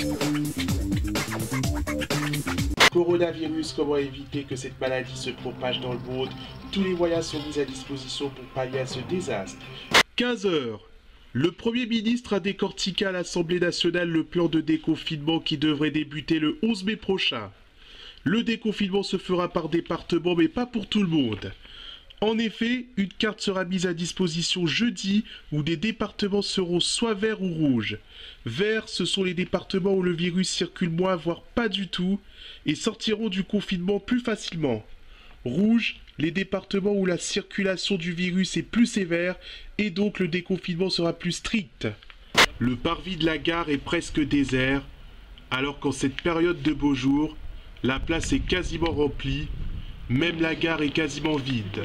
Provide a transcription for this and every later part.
Coronavirus, comment éviter que cette maladie se propage dans le monde? Tous les moyens sont mis à disposition pour pallier à ce désastre. 15 heures. Le Premier ministre a décortiqué à l'Assemblée nationale le plan de déconfinement qui devrait débuter le 11 mai prochain. Le déconfinement se fera par département mais pas pour tout le monde. En effet, une carte sera mise à disposition jeudi où des départements seront soit verts ou rouges. Verts, ce sont les départements où le virus circule moins, voire pas du tout, et sortiront du confinement plus facilement. Rouge, les départements où la circulation du virus est plus sévère et donc le déconfinement sera plus strict. Le parvis de la gare est presque désert, alors qu'en cette période de beau jour, la place est quasiment remplie, même la gare est quasiment vide.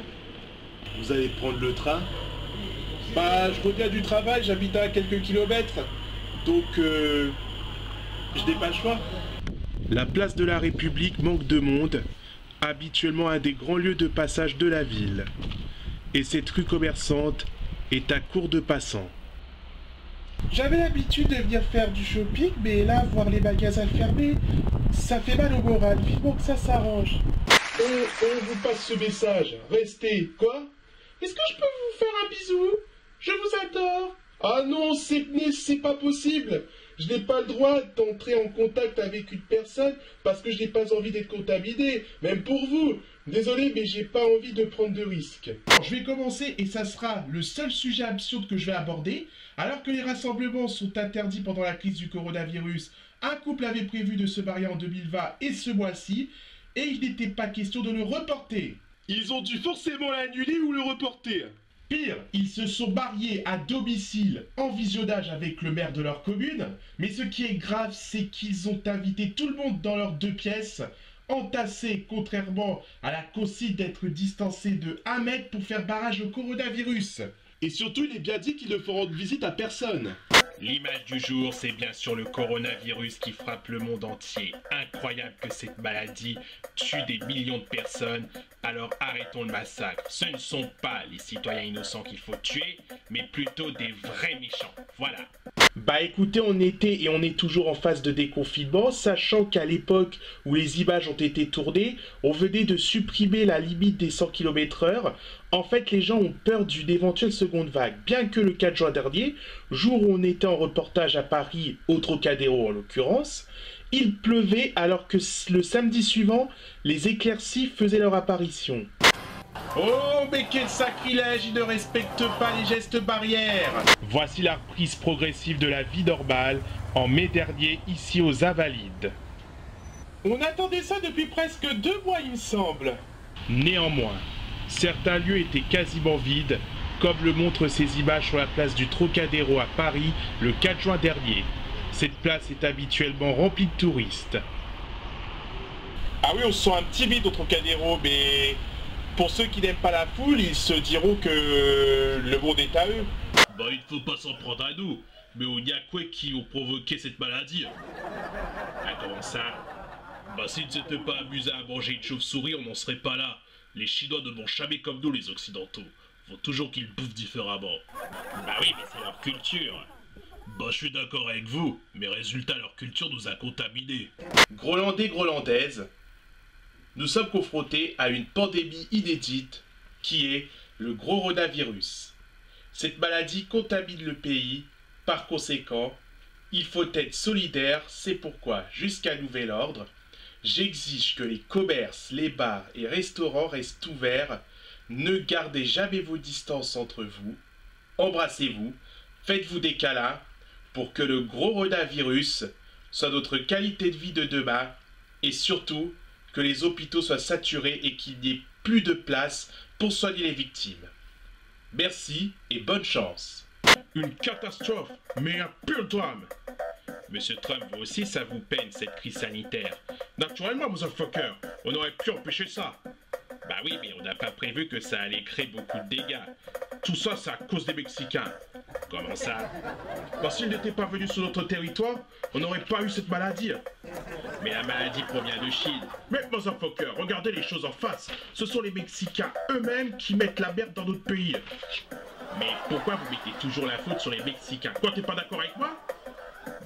Vous allez prendre le train? Bah, je reviens du travail, j'habite à quelques kilomètres, donc je n'ai pas le choix. La place de la République manque de monde, habituellement un des grands lieux de passage de la ville. Et cette rue commerçante est à court de passants. J'avais l'habitude de venir faire du shopping, mais là, voir les magasins fermés, ça fait mal au moral, vivement que ça s'arrange. On vous passe ce message, restez. Quoi? Est-ce que je peux vous faire un bisou? Je vous adore. Ah non, c'est pas possible. Je n'ai pas le droit d'entrer en contact avec une personne parce que je n'ai pas envie d'être contaminé, même pour vous. Désolé, mais j'ai pas envie de prendre de risques. Je vais commencer et ça sera le seul sujet absurde que je vais aborder. Alors que les rassemblements sont interdits pendant la crise du coronavirus, un couple avait prévu de se marier en 2020 et ce mois-ci, et il n'était pas question de le reporter. Ils ont dû forcément l'annuler ou le reporter. Pire, ils se sont mariés à domicile en visionnage avec le maire de leur commune, mais ce qui est grave, c'est qu'ils ont invité tout le monde dans leurs 2 pièces, entassés contrairement à la consigne d'être distancés de 1 mètre pour faire barrage au coronavirus. Et surtout, il est bien dit qu'ils ne feront de visite à personne. L'image du jour, c'est bien sûr le coronavirus qui frappe le monde entier. Incroyable que cette maladie tue des millions de personnes, alors arrêtons le massacre. Ce ne sont pas les citoyens innocents qu'il faut tuer, mais plutôt des vrais méchants. Voilà. Bah écoutez, on était et on est toujours en phase de déconfinement, sachant qu'à l'époque où les images ont été tournées, on venait de supprimer la limite des 100 km/h. En fait, les gens ont peur d'une éventuelle seconde vague, bien que le 4 juin dernier, jour où on était en reportage à Paris, au Trocadéro en l'occurrence, il pleuvait alors que le samedi suivant, les éclaircies faisaient leur apparition. Oh, mais quel sacrilège, il ne respecte pas les gestes barrières. Voici la reprise progressive de la vie normale en mai dernier ici aux Invalides. On attendait ça depuis presque 2 mois, il me semble. Néanmoins, certains lieux étaient quasiment vides, comme le montrent ces images sur la place du Trocadéro à Paris le 4 juin dernier. Cette place est habituellement remplie de touristes. Ah oui, on se sent un petit vide au Trocadéro, mais pour ceux qui n'aiment pas la foule, ils se diront que le monde est à eux. Bah, il ne faut pas s'en prendre à nous, mais on y a quoi qui ont provoqué cette maladie? Ah, comment ça? Bah, s'ils ne s'étaient pas amusés à manger une chauve-souris, on n'en serait pas là. Les Chinois ne mangent jamais comme nous, les Occidentaux. Faut toujours qu'ils bouffent différemment. Bah oui, mais c'est leur culture. Bah, je suis d'accord avec vous, mais résultat, leur culture nous a contaminés. Grolandais, Grolandaises, nous sommes confrontés à une pandémie inédite qui est le coronavirus. Cette maladie contamine le pays, par conséquent, il faut être solidaire, c'est pourquoi, jusqu'à nouvel ordre, j'exige que les commerces, les bars et restaurants restent ouverts, ne gardez jamais vos distances entre vous, embrassez-vous, faites-vous des câlins pour que le coronavirus soit notre qualité de vie de demain et surtout que les hôpitaux soient saturés et qu'il n'y ait plus de place pour soigner les victimes. Merci et bonne chance. Une catastrophe, mais un pur drame. Monsieur Trump, vous aussi, ça vous peine, cette crise sanitaire. Naturellement, motherfucker, on aurait pu empêcher ça. Bah oui, mais on n'a pas prévu que ça allait créer beaucoup de dégâts. Tout ça, c'est à cause des Mexicains. Comment ça? Bah, s'ils n'étaient pas venus sur notre territoire, on n'aurait pas eu cette maladie. Mais la maladie provient de Chine. Mais motherfucker, regardez les choses en face. Ce sont les Mexicains eux-mêmes qui mettent la merde dans notre pays. Mais pourquoi vous mettez toujours la faute sur les Mexicains? Quoi, t'es pas d'accord avec moi?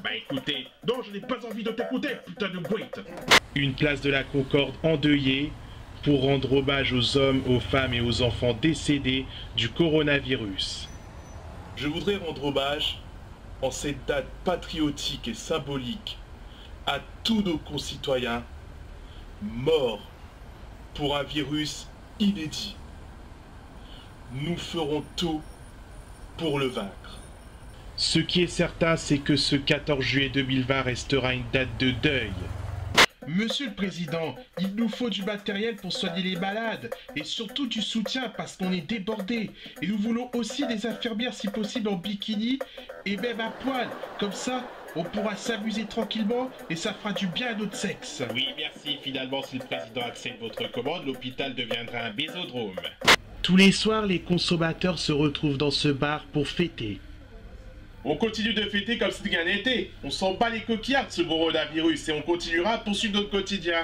Bah écoutez, non, je n'ai pas envie de t'écouter, putain de Gwent. Une place de la Concorde endeuillée pour rendre hommage aux hommes, aux femmes et aux enfants décédés du coronavirus. Je voudrais rendre hommage, en cette date patriotique et symbolique, à tous nos concitoyens morts pour un virus inédit. Nous ferons tout pour le vaincre. Ce qui est certain, c'est que ce 14 juillet 2020 restera une date de deuil. Monsieur le Président, il nous faut du matériel pour soigner les malades et surtout du soutien parce qu'on est débordés. Et nous voulons aussi des infirmières si possible en bikini et même à poil. Comme ça, on pourra s'amuser tranquillement et ça fera du bien à notre sexe. Oui, merci. Finalement, si le Président accepte votre commande, l'hôpital deviendra un bésodrome. Tous les soirs, les consommateurs se retrouvent dans ce bar pour fêter. On continue de fêter comme si rien n'était. On s'en bat les coquillards de ce coronavirus et on continuera à poursuivre notre quotidien.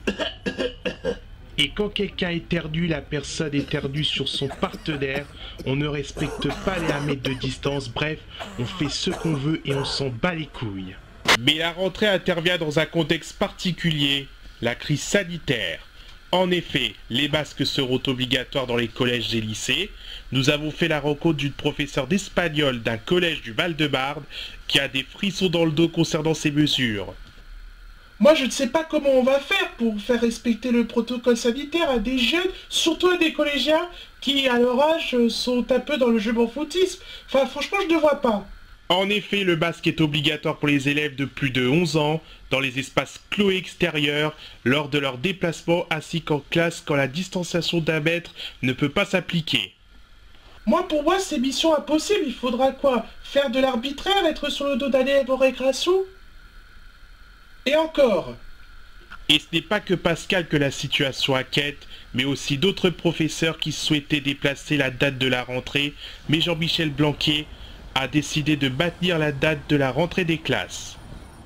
Et quand quelqu'un éternue, la personne éternue sur son partenaire. On ne respecte pas les 1 mètre de distance. Bref, on fait ce qu'on veut et on s'en bat les couilles. Mais la rentrée intervient dans un contexte particulier, la crise sanitaire. En effet, les masques seront obligatoires dans les collèges et lycées. Nous avons fait la rencontre d'une professeure d'espagnol d'un collège du Val-de-Marne qui a des frissons dans le dos concernant ces mesures. Moi, je ne sais pas comment on va faire pour faire respecter le protocole sanitaire à des jeunes, surtout à des collégiens qui, à leur âge, sont un peu dans le je m'en foutisme. Enfin, franchement, je ne vois pas. En effet, le masque est obligatoire pour les élèves de plus de 11 ans dans les espaces clos et extérieurs lors de leur déplacement ainsi qu'en classe quand la distanciation d'1 mètre ne peut pas s'appliquer. Pour moi, c'est mission impossible. Il faudra quoi? Faire de l'arbitraire, être sur le dos d'un élève en récréation? Et encore. Et ce n'est pas que Pascal que la situation inquiète, mais aussi d'autres professeurs qui souhaitaient déplacer la date de la rentrée, mais Jean-Michel Blanquer a décidé de maintenir la date de la rentrée des classes.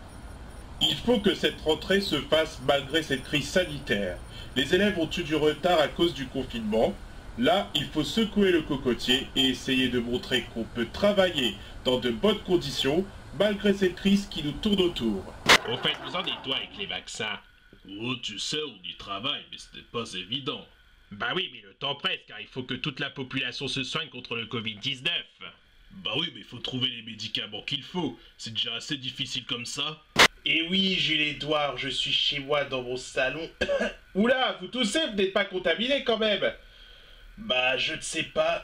Il faut que cette rentrée se fasse malgré cette crise sanitaire. Les élèves ont eu du retard à cause du confinement. Là, il faut secouer le cocotier et essayer de montrer qu'on peut travailler dans de bonnes conditions malgré cette crise qui nous tourne autour. Au fait, vous en êtes toi avec les vaccins? Oh, tu sais, on y travaille, mais ce n'est pas évident. Bah oui, mais le temps presse car il faut que toute la population se soigne contre le Covid-19. Bah oui, mais il faut trouver les médicaments qu'il faut. C'est déjà assez difficile comme ça. Et oui, Jules-Édouard, je suis chez moi dans mon salon. Oula, vous toussez, vous n'êtes pas contaminé quand même. Bah, je ne sais pas.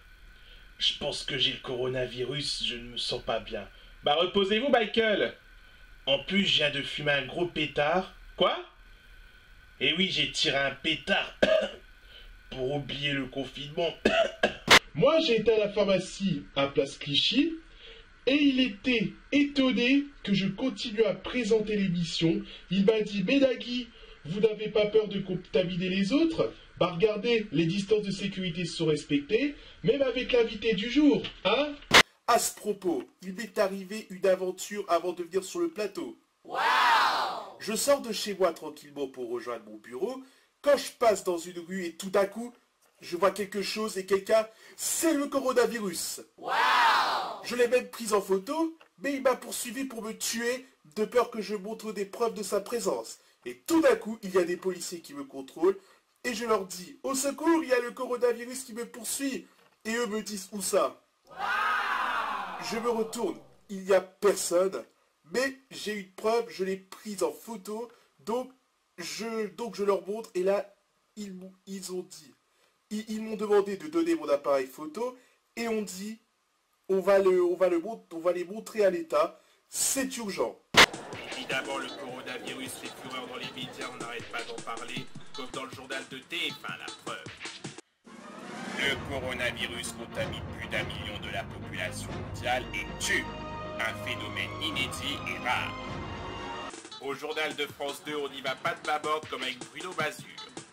Je pense que j'ai le coronavirus, je ne me sens pas bien. Bah, reposez-vous, Michael. En plus, je viens de fumer un gros pétard. Quoi? Et oui, j'ai tiré un pétard. Pour oublier le confinement. Moi, j'ai été à la pharmacie à Place Clichy. Et il était étonné que je continue à présenter l'émission. Il m'a dit, Benagui, vous n'avez pas peur de contaminer les autres? Bah regardez, les distances de sécurité sont respectées, même avec l'invité du jour, hein? À ce propos, il m'est arrivé une aventure avant de venir sur le plateau. Wow! Je sors de chez moi tranquillement pour rejoindre mon bureau, quand je passe dans une rue et tout d'un coup, je vois quelque chose et quelqu'un, c'est le coronavirus. Wow! Je l'ai même pris en photo, mais il m'a poursuivi pour me tuer de peur que je montre des preuves de sa présence. Et tout d'un coup, il y a des policiers qui me contrôlent et je leur dis, au secours, il y a le coronavirus qui me poursuit. Et eux me disent, où ça? Wow! Je me retourne, il n'y a personne, mais j'ai une preuve, je l'ai prise en photo, donc je leur montre et là, ils ont dit, ils m'ont demandé de donner mon appareil photo et on dit, on va les montrer à l'État, c'est urgent. Évidemment, le coronavirus fait fureur dans les médias, on n'arrête pas d'en parler, comme dans le journal de TF1, la preuve. Le coronavirus contamine plus d'1 million de la population mondiale et tue. Un phénomène inédit et rare. Au journal de France 2, on n'y va pas de bâbord comme avec Bruno Mazur.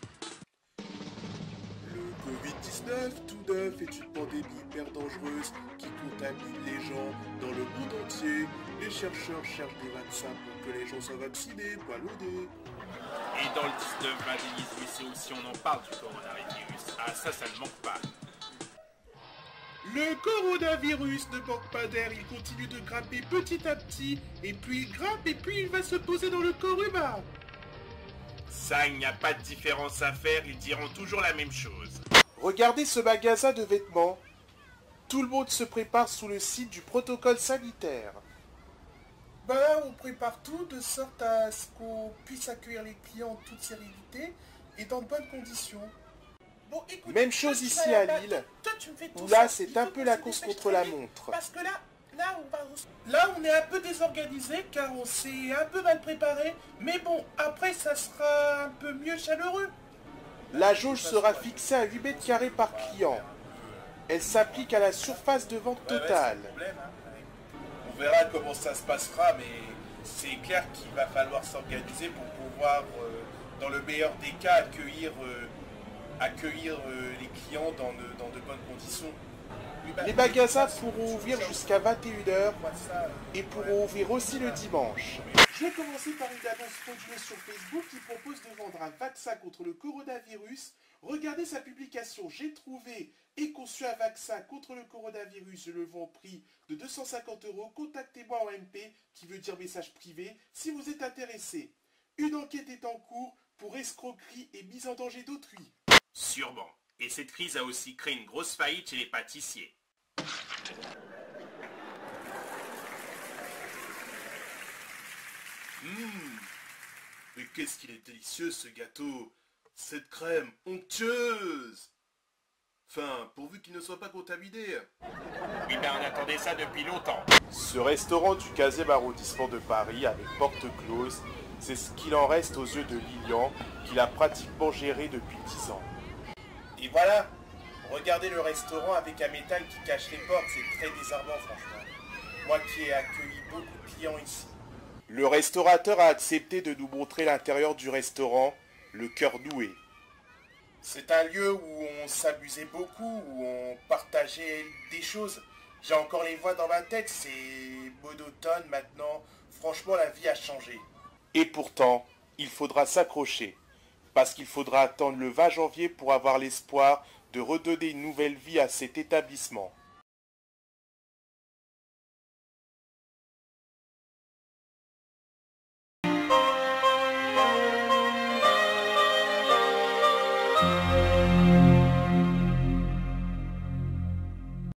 Le Covid-19, tout neuf, est une pandémie hyper dangereuse qui contamine les gens dans le monde entier. Les chercheurs cherchent des vaccins pour que les gens soient vaccinés, poil au nez. Et dans le 19-20 d'Élise c'est aussi on en parle du coronavirus. Ah ça ne manque pas. Le coronavirus ne manque pas d'air, il continue de grimper petit à petit, et plus il grimpe, et plus il va se poser dans le corps humain. Ça, il n'y a pas de différence à faire, ils diront toujours la même chose. Regardez ce magasin de vêtements. Tout le monde se prépare sous le signe du protocole sanitaire. Bah là, on prépare tout de sorte à ce qu'on puisse accueillir les clients en toute sérénité et dans de bonnes conditions. Bon, écoute, même chose ici à Lille, où là c'est un peu la course contre la montre. Parce que là on est un peu désorganisé car on s'est un peu mal préparé, mais bon, après ça sera un peu mieux chaleureux. La jauge sera fixée à 8 mètres carrés par client. Elle s'applique à la surface de vente totale. On verra comment ça se passera, mais c'est clair qu'il va falloir s'organiser pour pouvoir, dans le meilleur des cas, accueillir les clients dans de bonnes conditions. Les magasins pourront ouvrir jusqu'à 21 h et pourront ouvrir aussi le dimanche. Je vais commencer par une annonce fraudulée sur Facebook qui propose de vendre un vaccin contre le coronavirus. Regardez sa publication. J'ai trouvé et conçu un vaccin contre le coronavirus. Je le vends au prix de 250 €. Contactez-moi en MP, qui veut dire message privé, si vous êtes intéressé. Une enquête est en cours pour escroquerie et mise en danger d'autrui. Sûrement. Et cette crise a aussi créé une grosse faillite chez les pâtissiers. Mais qu'est-ce qu'il est délicieux ce gâteau! Cette crème onctueuse! Enfin, pourvu qu'il ne soit pas contaminé. Oui, ben on attendait ça depuis longtemps. Ce restaurant du 15e arrondissement de Paris, avec porte close, c'est ce qu'il en reste aux yeux de Lilian, qu'il a pratiquement géré depuis 10 ans. Et voilà, regardez le restaurant avec un métal qui cache les portes, c'est très désarmant franchement. Moi qui ai accueilli beaucoup de clients ici. Le restaurateur a accepté de nous montrer l'intérieur du restaurant, le cœur noué. C'est un lieu où on s'amusait beaucoup, où on partageait des choses. J'ai encore les voix dans ma tête, c'est monotone maintenant. Franchement, la vie a changé. Et pourtant, il faudra s'accrocher. Parce qu'il faudra attendre le 20 janvier pour avoir l'espoir de redonner une nouvelle vie à cet établissement.